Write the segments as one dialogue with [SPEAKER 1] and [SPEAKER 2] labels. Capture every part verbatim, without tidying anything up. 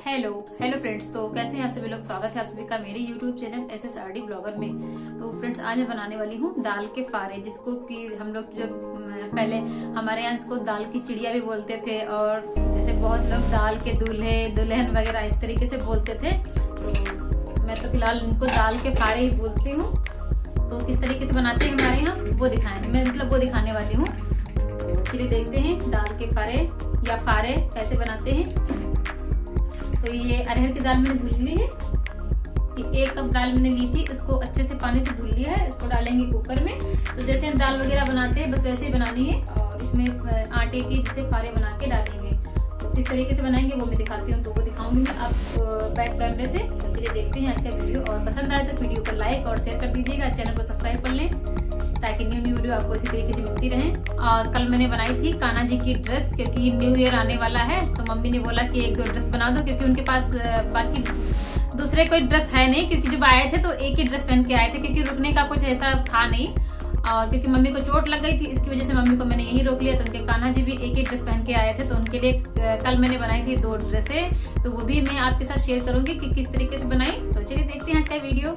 [SPEAKER 1] Hello hello friends, तो कैसे हैं आप सभी लोग। स्वागत है आप सभी का मेरे YouTube channel S S R D blogger में। तो फ्रेंड्स, आज मैं बनाने वाली हूँ दाल के फारे, जिसको कि हम लोग जब पहले हमारे यहाँ इसको दाल की चिड़िया भी बोलते थे, और जैसे बहुत लोग दाल के दूल्हे दुल्हन वगैरह इस तरीके से बोलते थे। तो मैं तो फिलहाल इनको दाल के फारे ही बोलती हूँ। तो किस तरीके से बनाते हैं हमारे यहाँ वो दिखाएं मैं मतलब वो दिखाने वाली हूँ। तो चलिए देखते हैं दाल के फारे या फारे कैसे बनाते हैं। तो ये अरहर की दाल मैंने धुल ली है। ये एक कप दाल मैंने ली थी, इसको अच्छे से पानी से धुल लिया है। इसको डालेंगे कुकर में। तो जैसे हम दाल वगैरह बनाते हैं बस वैसे ही बनानी है, और इसमें आटे की जैसे फारे बना के डालेंगे। तो किस तरीके से बनाएंगे वो मैं दिखाती हूँ, तो वो दिखाऊंगी मैं आप बैक कैमरे से। तो चलिए देखते हैं आज का वीडियो, और पसंद आए तो वीडियो को लाइक और शेयर कर दीजिएगा, चैनल को सब्सक्राइब कर लें ताकि न्यू न्यू वीडियो आपको इसी तरीके से मिलती रहे। और कल मैंने बनाई थी कान्हा जी की ड्रेस, क्योंकि न्यू ईयर आने वाला है। तो मम्मी ने बोला कि एक दो ड्रेस बना दो, क्योंकि उनके पास बाकी दूसरे कोई ड्रेस है नहीं, क्योंकि जब आए थे तो एक ही ड्रेस पहन के आए थे, क्योंकि रुकने का कुछ ऐसा था नहीं। और क्योंकि मम्मी को चोट लग गई थी, इसकी वजह से मम्मी को मैंने यही रोक लिया। तो उनके कान्हा जी भी एक ही ड्रेस पहन के आए थे, तो उनके लिए कल मैंने बनाई थी दो ड्रेसें। तो वो भी मैं आपके साथ शेयर करूंगी कि किस तरीके से बनाई। तो चलिए देखते हैं आज का वीडियो।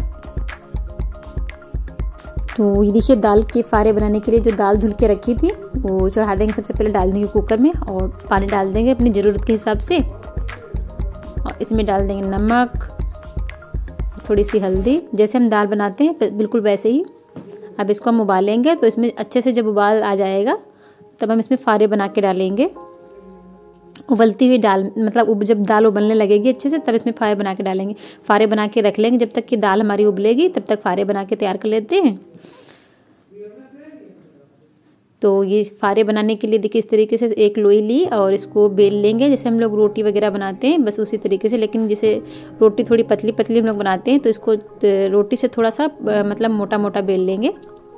[SPEAKER 2] तो ये देखिए, दाल के फारे बनाने के लिए जो दाल धुल के रखी थी वो चढ़ा देंगे। सबसे पहले डाल देंगे कुकर में, और पानी डाल देंगे अपनी ज़रूरत के हिसाब से। और इसमें डाल देंगे नमक, थोड़ी सी हल्दी, जैसे हम दाल बनाते हैं बिल्कुल वैसे ही। अब इसको हम उबालेंगे, तो इसमें अच्छे से जब उबाल आ जाएगा तब हम इसमें फारे बना के डालेंगे। उबलती हुई दाल मतलब जब दाल उबलने लगेगी अच्छे से, तब इसमें फारे बना के डालेंगे। फारे बना के रख लेंगे, जब तक कि दाल हमारी उबलेगी तब तक फारे बना के तैयार कर लेते हैं। तो ये फारे बनाने के लिए देखिए इस तरीके से एक लोई ली, और इसको बेल लेंगे जैसे हम लोग रोटी वगैरह बनाते हैं, बस उसी तरीके से। लेकिन जैसे रोटी थोड़ी पतली पतली हम लोग बनाते हैं, तो इसको रोटी से थोड़ा सा मतलब मोटा मोटा बेल लेंगे।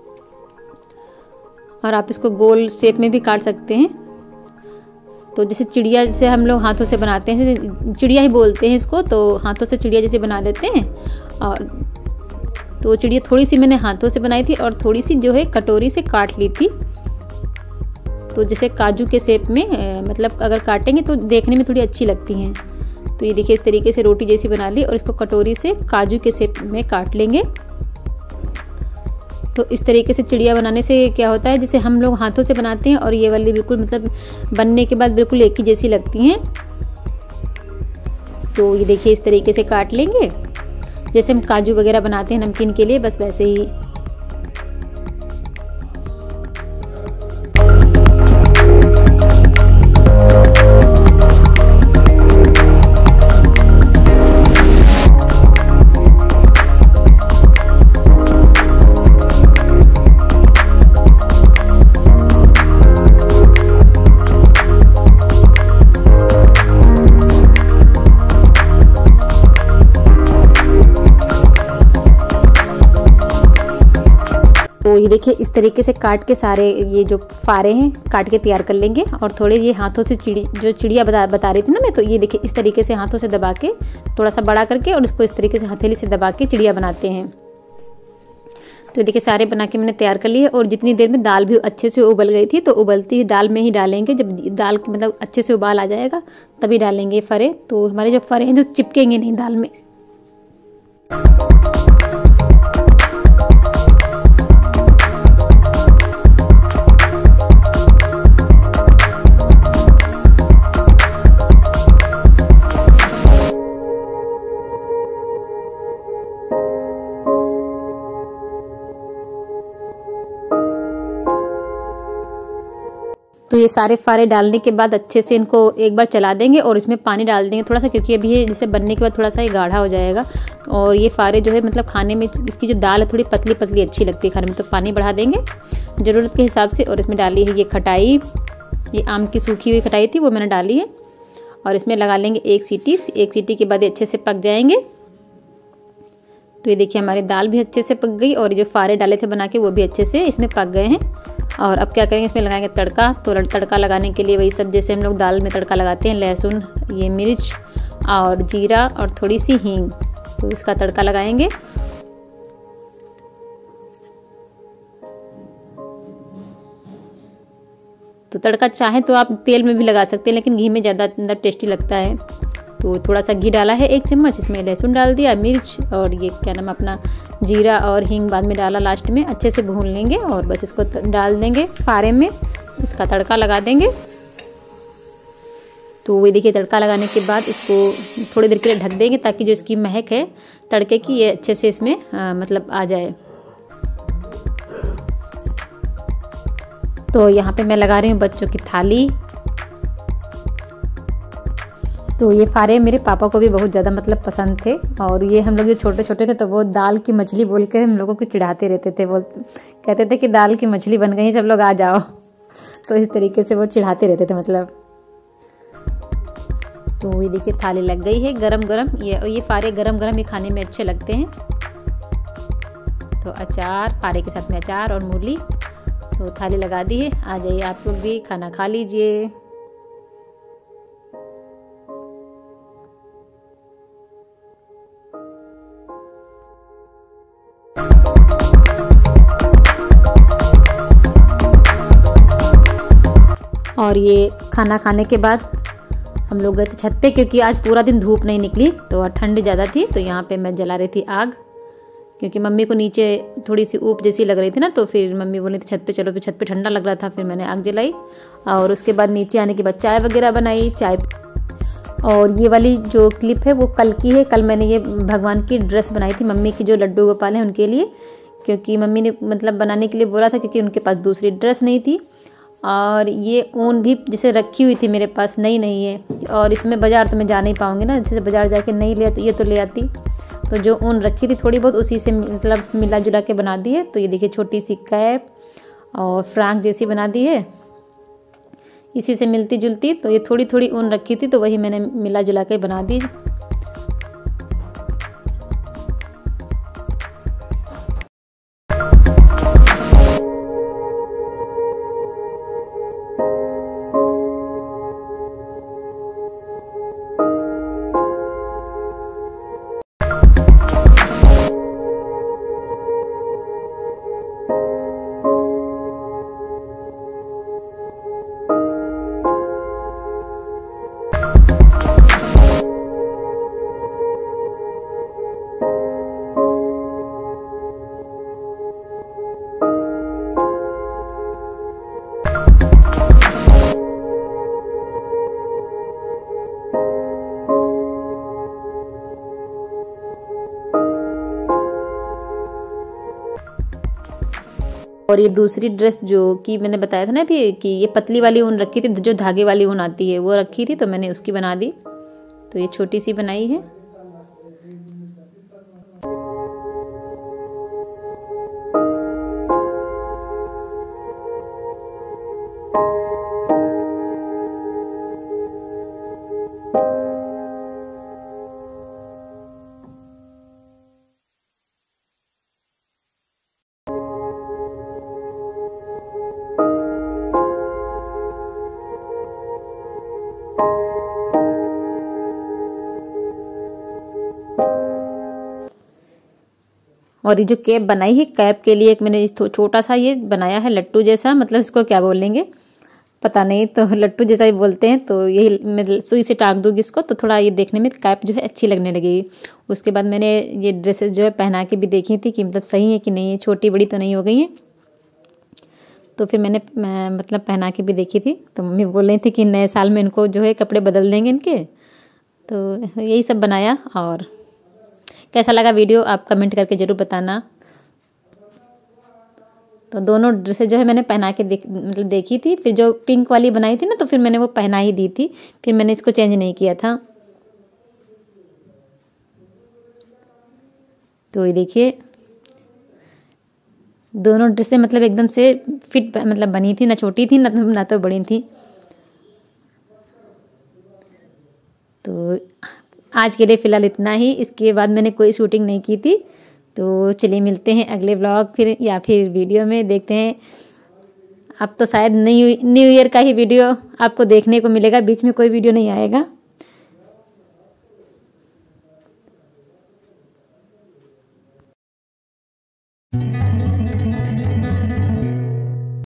[SPEAKER 2] और आप इसको गोल शेप में भी काट सकते हैं। तो जैसे चिड़िया जैसे हम लोग हाथों से बनाते हैं, चिड़िया ही बोलते हैं इसको, तो हाथों से चिड़िया जैसे बना देते हैं। और तो चिड़िया थोड़ी सी मैंने हाथों से बनाई थी, और थोड़ी सी जो है कटोरी से काट ली थी। तो जैसे काजू के शेप में मतलब अगर काटेंगे तो देखने में थोड़ी अच्छी लगती हैं। तो ये देखिए इस तरीके से रोटी जैसी बना ली, और इसको कटोरी से काजू के शेप में काट लेंगे। तो इस तरीके से चिड़िया बनाने से क्या होता है, जैसे हम लोग हाथों से बनाते हैं और ये वाली बिल्कुल मतलब बनने के बाद बिल्कुल एक ही जैसी लगती हैं। तो ये देखिए इस तरीके से काट लेंगे, जैसे हम काजू वगैरह बनाते हैं नमकीन के लिए, बस वैसे ही। तो ये देखिए इस तरीके से काट के सारे ये जो फारे हैं काट के तैयार कर लेंगे। और थोड़े ये हाथों से चिड़ी जो चिड़िया बता बता रही थी ना मैं, तो ये देखिए इस तरीके से हाथों से दबा के थोड़ा सा बड़ा करके, और इसको इस तरीके से हथेली से दबा के चिड़िया बनाते हैं। तो देखिए सारे बना के मैंने तैयार कर लिए। और जितनी देर में दाल भी अच्छे से उबल गई थी, तो उबलती हुई दाल में ही डालेंगे। जब दाल मतलब अच्छे से उबाल आ जाएगा तभी डालेंगे फरे। तो हमारे जो फरे हैं जो चिपकेंगे नहीं दाल में। तो ये सारे फारे डालने के बाद अच्छे से इनको एक बार चला देंगे, और इसमें पानी डाल देंगे थोड़ा सा, क्योंकि अभी ये जैसे बनने के बाद थोड़ा सा ये गाढ़ा हो जाएगा। और ये फारे जो है मतलब खाने में इसकी जो दाल है थोड़ी पतली पतली अच्छी लगती है खाने में। तो पानी बढ़ा देंगे ज़रूरत के हिसाब से। और इसमें डाली है ये खटाई, ये आम की सूखी हुई खटाई थी वो मैंने डाली है। और इसमें लगा लेंगे एक सीटी। एक सीटी के बाद ये अच्छे से पक जाएंगे। तो ये देखिए हमारी दाल भी अच्छे से पक गई, और जो फारे डाले थे बना के वो भी अच्छे से इसमें पक गए हैं। और अब क्या करेंगे, इसमें लगाएंगे तड़का। तो तड़का लगाने के लिए वही सब जैसे हम लोग दाल में तड़का लगाते हैं, लहसुन, ये मिर्च और जीरा और थोड़ी सी हींग, तो इसका तड़का लगाएंगे। तो तड़का चाहे तो आप तेल में भी लगा सकते हैं, लेकिन घी में ज़्यादा अंदर टेस्टी लगता है। तो थोड़ा सा घी डाला है एक चम्मच, इसमें लहसुन डाल दिया, मिर्च और ये क्या नाम अपना जीरा और हींग बाद में डाला लास्ट में। अच्छे से भून लेंगे और बस इसको डाल देंगे फारे में, इसका तड़का लगा देंगे। तो वही देखिए तड़का लगाने के बाद इसको थोड़ी देर के लिए ढक देंगे ताकि जो इसकी महक है तड़के की ये अच्छे से इसमें आ, मतलब आ जाए। तो यहाँ पे मैं लगा रही हूँ बच्चों की थाली। तो ये फारे मेरे पापा को भी बहुत ज़्यादा मतलब पसंद थे और ये हम लोग जो छोटे छोटे थे तो वो दाल की मछली बोल कर हम लोगों को चिढ़ाते रहते थे। वो कहते थे कि दाल की मछली बन गई, सब लोग आ जाओ। तो इस तरीके से वो चिढ़ाते रहते थे मतलब। तो ये देखिए थाली लग गई है गरम गरम। ये ये फारे गरम गरम ही खाने में अच्छे लगते हैं। तो अचार, फारे के साथ में अचार और मूली। तो थाली लगा दी है, आ जाइए आप लोग भी खाना खा लीजिए। और ये खाना खाने के बाद हम लोग गए थे छत पे, क्योंकि आज पूरा दिन धूप नहीं निकली तो ठंड ज़्यादा थी। तो यहाँ पे मैं जला रही थी आग, क्योंकि मम्मी को नीचे थोड़ी सी ऊप जैसी लग रही थी ना, तो फिर मम्मी बोली थी छत पे चलो, फिर छत पे ठंडा लग रहा था, फिर मैंने आग जलाई। और उसके बाद नीचे आने के बाद चाय वगैरह बनाई, चाय। और ये वाली जो क्लिप है वो कल की है। कल मैंने ये भगवान की ड्रेस बनाई थी मम्मी की, जो लड्डू गोपाल हैं उनके लिए, क्योंकि मम्मी ने मतलब बनाने के लिए बोला था, क्योंकि उनके पास दूसरी ड्रेस नहीं थी। और ये ऊन भी जैसे रखी हुई थी मेरे पास, नई नहीं है, और इसमें बाज़ार तो मैं जा नहीं पाऊँगी ना, जैसे बाज़ार जाके नहीं ले तो ये तो ले आती। तो जो ऊन रखी थी थोड़ी बहुत उसी से मतलब मिला जुला के बना दी है। तो ये देखिए छोटी सी कैप और फ्रॉक जैसी बना दी है, इसी से मिलती जुलती। तो ये थोड़ी थोड़ी ऊन रखी थी तो वही मैंने मिला जुला के बना दी। और ये दूसरी ड्रेस जो कि मैंने बताया था ना अभी कि ये पतली वाली ऊन रखी थी, जो धागे वाली ऊन आती है वो रखी थी, तो मैंने उसकी बना दी। तो ये छोटी सी बनाई है। और ये जो कैप बनाई है, कैप के लिए एक मैंने छोटा सा ये बनाया है लट्टू जैसा, मतलब इसको क्या बोलेंगे पता नहीं, तो लट्टू जैसा ही बोलते हैं। तो यही मैं सुई से टाक दूँगी इसको, तो थोड़ा ये देखने में कैप जो है अच्छी लगने लगेगी। उसके बाद मैंने ये ड्रेसेस जो है पहना के भी देखी थी कि मतलब सही है कि नहीं है, छोटी बड़ी तो नहीं हो गई है। तो फिर मैंने मैं, मतलब पहना के भी देखी थी। तो मम्मी बोल रही थी कि नए साल में इनको जो है कपड़े बदल देंगे इनके। तो यही सब बनाया। और कैसा लगा वीडियो आप कमेंट करके ज़रूर बताना। तो दोनों ड्रेसेस जो है मैंने पहना के देख मतलब देखी थी। फिर जो पिंक वाली बनाई थी ना, तो फिर मैंने वो पहना ही दी थी, फिर मैंने इसको चेंज नहीं किया था। तो ये देखिए दोनों ड्रेसें मतलब एकदम से फिट मतलब बनी थी, ना छोटी थी ना ना तो बड़ी थी। तो आज के लिए फ़िलहाल इतना ही। इसके बाद मैंने कोई शूटिंग नहीं की थी। तो चलिए मिलते हैं अगले व्लॉग फिर या फिर वीडियो में, देखते हैं। अब तो शायद न्यू न्यू ईयर का ही वीडियो आपको देखने को मिलेगा, बीच में कोई वीडियो नहीं आएगा।